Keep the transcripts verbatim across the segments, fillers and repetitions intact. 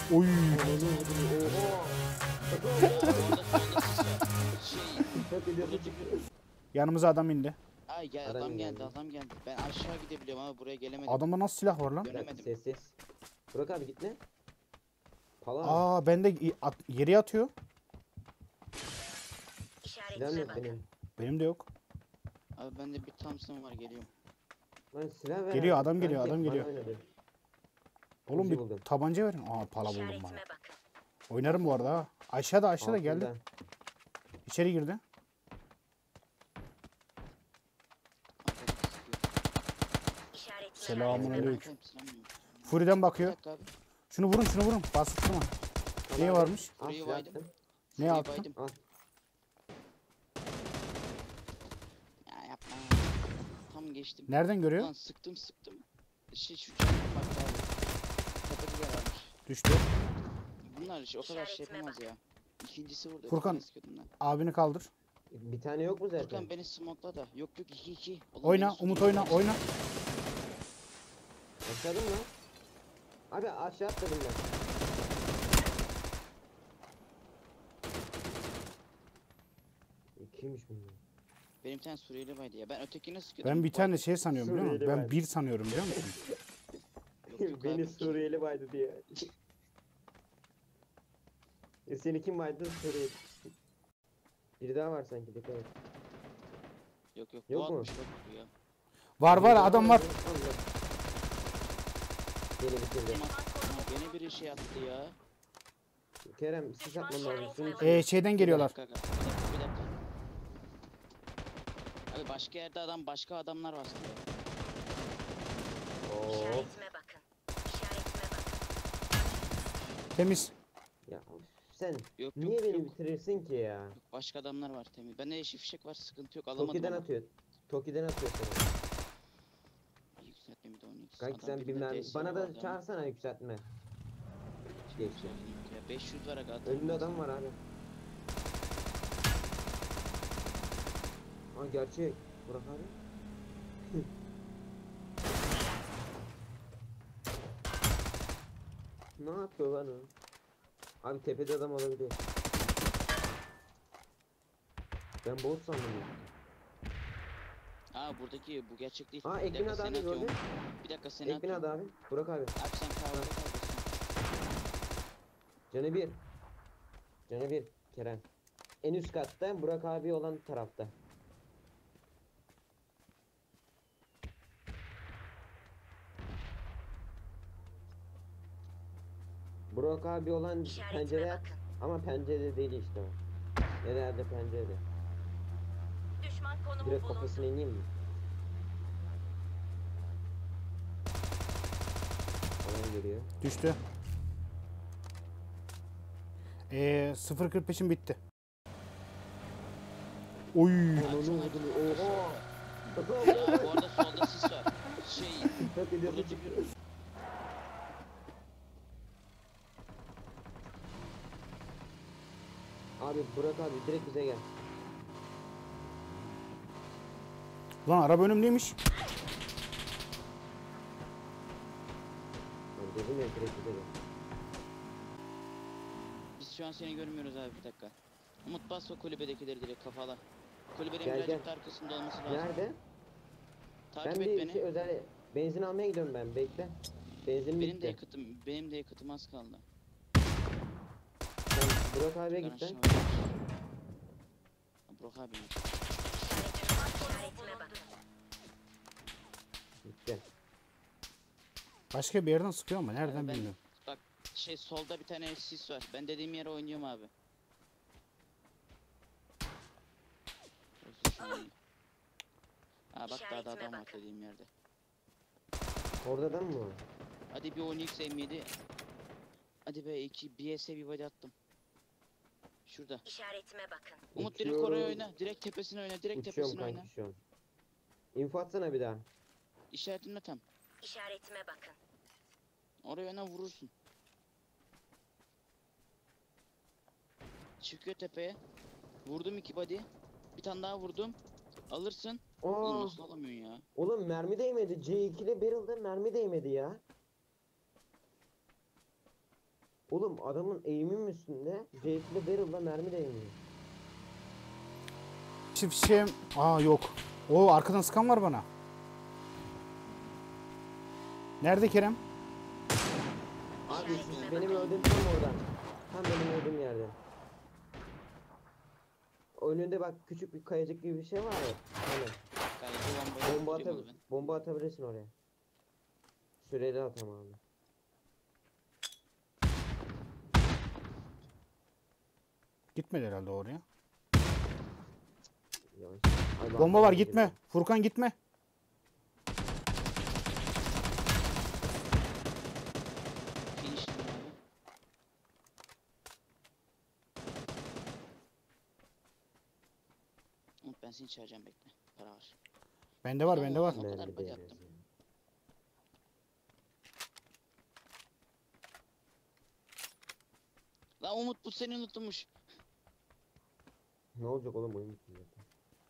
Oy. Oha. Orada solda sis var. Şey. Çok ediyorsun. Yanımıza adam indi. Ay gel Adam adam geldi geldi. adam geldi. Ben aşağı gidebiliyorum ama buraya gelemedim. Adamda nasıl silah var lan? Bir dakika Göremedim. sessiz. Burak abi git ne? Pala. Aa bende i- at, yere atıyor. Silahım yok benim. Benim de yok. Abi bende bir Thompson var geliyorum. Lan silah ver. Geliyor, abi. adam geliyor, Sanki adam bana geliyor. oynadı. Oğlum Uzi bir buldum. tabanca verin. Aa pala buldum bana. Oynarım bu arada ha. Aşağıda aşağıda geldi. Altında. İçeri girdi. Selamünaleyküm. Furi'den Bir bakıyor. dakika abi. Şunu vurun şunu vurun. Bastırma. Tamam Ne abi. varmış? Al Burayı silah baydım. attım. Ne Burayı attın? baydım. Al. Ya yapma. Tam geçtim. Nereden görüyor? Lan sıktım sıktım. Şey şu çocuk bak abi. Tepede de varmış. Düştü. Bunlar işte o kadar şey yapamaz ya. İkincisi vurdu. Furkan. ötekini sıkıyordum lan. Abini kaldır. Bir tane yok mu zaten? Furkan beni smoke'la da. Yok yok iki iki. Oğlum Oyna. beni Umut smoke'la oyna. da. Oyna. Aşağıda mı? Abi aşağı atladım ben. İkiymiş bunlar. Benim bir tane Suriyeli vardı ya. Ben ötekini sıkıyordum. Ben bir tane şey sanıyorum biliyor musun? Suriyeli Ben var. bir sanıyorum biliyor musun? Yok, yok Beni abi. Suriyeli baydı diye. e seni kim baydı? Suriyeli. Biri daha var sanki dikkat et. Yok yok. Yok Bu mu? atmış bak bu ya. Var var adam var. Allah. Beni bitirdi. Ama Gene biri şey attı ya. Kerem sis atman lazım. Şunun için. Ee, şeyden geliyorlar. Bir dakika, bir dakika, bir dakika. Abi başka yerde adam başka adamlar var sanıyor. Oo. İşaretime bakın. İşaretime bakın. Temiz. Ya sen Yok yok niye beni yok. bitirirsin ki ya? Yok, başka adamlar var temiz. Bende yeşil fişek var sıkıntı yok alamadım Toki'den ama. atıyor. Toki'den atıyor seni. Yükseltme bir de on iki. Kanki Adam sen birinde bilmem. D S Bana vardı da ama. çağırsana yükseltme. Geçti. Ya beş yüz var aga. Önünde adam var abi. Aa gerçek. Burak abi. Ne yapıyor lan o? Abi tepede adam olabilir. Ben bot sandım ya. Aa buradaki bu gerçek değil. Aa Bir Ekbin dakika, adı seni abi gördün. atıyorum. Bir dakika seni Ekbin atıyorum. adı abi. Burak abi. Abi sen kahvede kalıyorsun. Canı bir. Canı bir. Kerem. En üst katta Burak abi olan tarafta. Burak abi olan İşaretime pencere at. bakın. Ama pencerede değil işte o. Nerede pencerede? Düşman konumu Direkt bulundu. kafasına ineyim mi? Alan geliyor. Düştü. Ee, sıfır kırk beşim bitti. Oy. Ananı vurdum. Oha. Aa, bu arada solda sis var. Şey Çok ediyorsun. buradaki bir Abi Burak abi direkt bize gel. Lan araba önümdeymiş. Abi dedim ya direkt bize gel. Biz şu an seni görmüyoruz abi bir dakika. Umut bas o kulübedekileri direkt kafala. Kulübenin Gel, birazcık gel. da arkasında olması lazım. Nerede? Takip Ben et bir beni. şey özel benzin almaya gidiyorum ben. Bekle. Benzinim Benim de bitti. yakıtım, benim de yakıtım az kaldı. Sen Burak abiye git Garajım sen. var. Burak abi. İşaretime bakın. Bitti. Başka bir yerden sıkıyor ama nereden Ben- bilmiyorum. Bak şey solda bir tane sis var. Ben dediğim yere oynuyorum abi. Ha bak daha da İşaretime adam var bakın. dediğim yerde. Orada da mı var? Hadi bir on x M yedi. Hadi be iki B S'e bir body attım. Şurada. İşaretime bakın. Umut direkt oraya Uçuyorum. oyna. Direkt tepesine oyna. Direkt Uçuyorum tepesine kanki oyna. şu an. İnfo atsana bir daha. İşaretimle tam. İşaretime bakın. Oraya oyna vurursun. Çıkıyor tepeye. Vurdum iki body. Bir tane daha vurdum. Alırsın. Oğlum Aa, nasıl alamıyorsun ya? oğlum mermi değmedi. C ikili barrel'da mermi değmedi ya. Oğlum adamın eğimim üstünde. C ikili barrel'la mermi değmiyor. Çift şey. Aa yok. O arkadan sıkan var bana. Nerede Kerem? Abi siz benim öldüğüm tam oradan. Tam benim öldüğüm yerde. Önünde bak küçük bir kayacık gibi bir şey var ya. Hani Gayet bombayı bomba, atabiliyorum atab onu ben. bomba atabilirsin oraya. Süreli atam abi. Gitmedi herhalde oraya. Yavaş. Ay, bak, Bomba var ben gitme. geliyorum. Furkan gitme. Finish'tim abi. Umut ben seni çağıracağım bekle. Para var. Bende var bende var. O kadar Mermi body değmez attım. ya. Lan Umut bu seni unutmuş. Ne olacak oğlum oyun bitti zaten.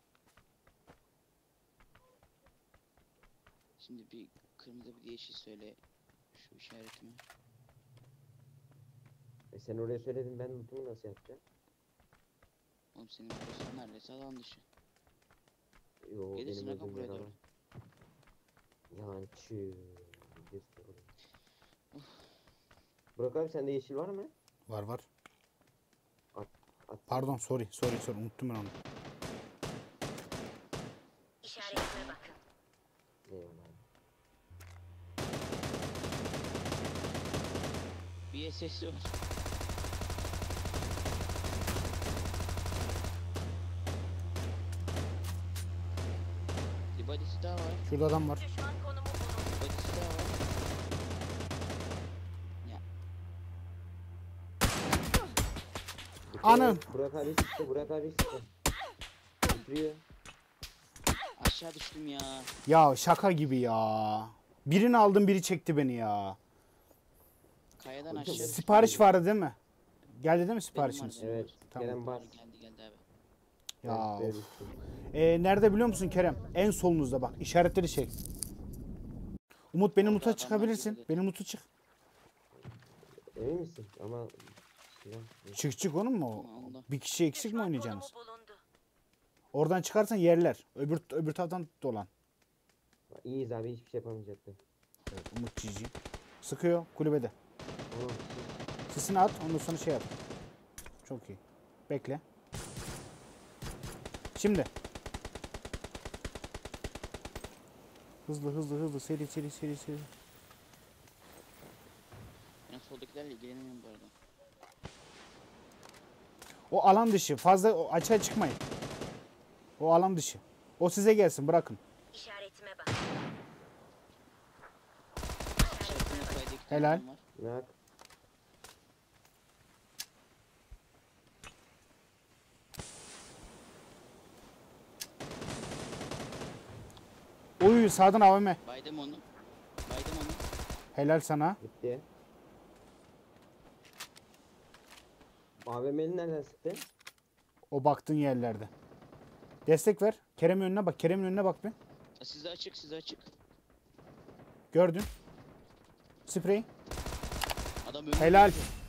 Şimdi bir kırmızı bir yeşil söyle şu işaretimi. E sen oraya söyledin, ben lootumu nasıl yapacağım? Oğlum senin burası neredeyse alan dışı. Yo Gelirsin benim aga öldüğüm buraya yer doğru. alan. Yalancı. Burak abi sende yeşil var mı? Var var. At. Pardon sorry sorry sorry unuttum ben onu. İşaretime bakın. Eyvallah. Bir S S var. Bir body'si daha var. Şurada adam var. Düşman konumu bulundu. Bir body'si daha var. Ya Anam. Burak abi sıktı, Burak abi sıktı. Titriyor. aşağı düştüm ya. Ya şaka gibi ya. Birini aldım biri çekti beni ya. Kayadan Hocam, aşağı düştüm. Sipariş vardı değil mi? Geldi değil mi Benim siparişiniz? var, benim Evet, var. Tamam. Kerem bas. Geldi geldi abi. Ya Evet, of. düştüm. Ee, nerede biliyor musun Kerem? En solunuzda bak işaretleri şey. Umut benim Orada muta adamlar çıkabilirsin. geliyor. Benim mutu çık. Emin misin? Ama Silah- Çık çık onun mu? Tamam, oldu. Bir kişi eksik mi Düşman oynayacaksınız? konumu bulundu. Oradan çıkarsan yerler. Öbür öbür taraftan dolan. İyiyiz abi, hiçbir şey yapamayacaktı. Evet, Umut cici. Sıkıyor kulübede. Tamam. Sesini at ondan sonra şey yap. Çok iyi. Bekle. Şimdi. Hızlı hızlı hızlı seri seri seri seri. Ben soldakilerle ilgilenemiyorum bu arada. O alan dışı. Fazla o açığa çıkmayın. O alan dışı. O size gelsin bırakın. İşaretime bakın. İşaretinde kayadaki tane Helal. adam var. Nak. Uy sağdan A V M. Baydım onu. Baydım onu. Helal sana. Gitti. A V M'li nereden sıktı? O baktığın yerlerde. Destek ver. Kerem'in önüne bak. Kerem'in önüne bak bir. Ya size açık size açık. Gördün. Sprey. Adam önümde. Helal.